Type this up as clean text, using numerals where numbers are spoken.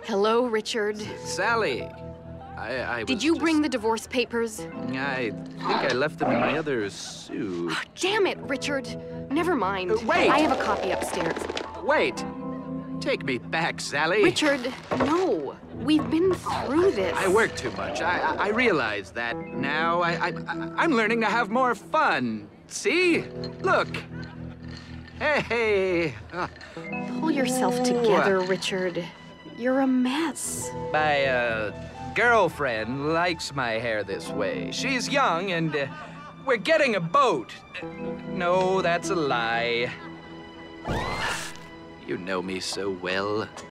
Hello, Richard. Sally, I Did you bring the divorce papers? I think I left them in my other suit. Damn it, Richard. Never mind. Wait! I have a copy upstairs. Wait! Take me back, Sally. Richard, no. We've been through this. I work too much. I realize that now. I'm learning to have more fun. See? Look. Hey. Pull yourself together, Richard. You're a mess. My girlfriend likes my hair this way. She's young and we're getting a boat. No, that's a lie. You know me so well.